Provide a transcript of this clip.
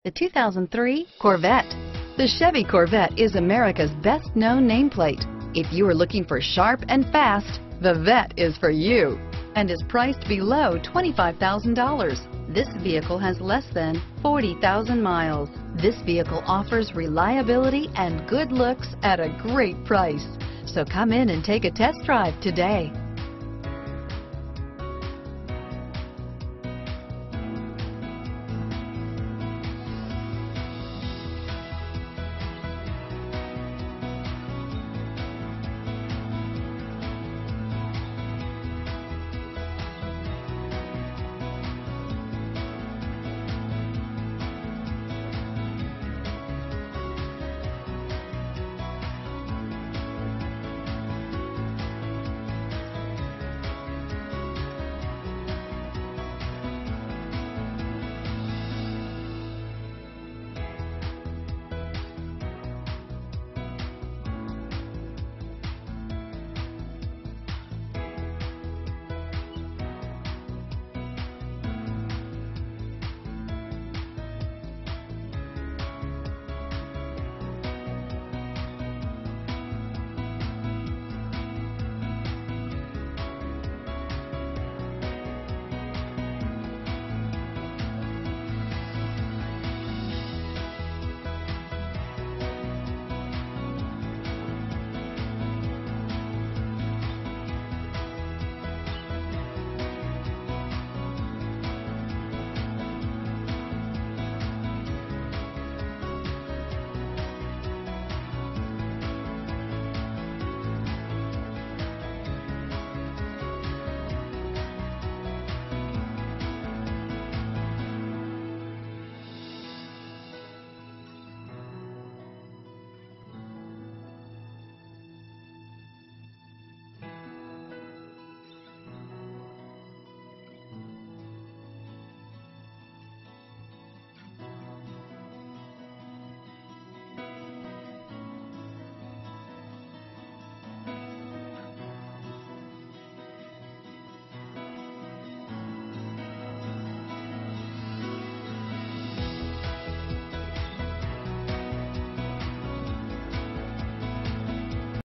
The 2003 Corvette. The Chevy Corvette is America's best-known nameplate. If you are looking for sharp and fast, the Vette is for you and is priced below $25,000. This vehicle has less than 40,000 miles. This vehicle offers reliability and good looks at a great price. So come in and take a test drive today.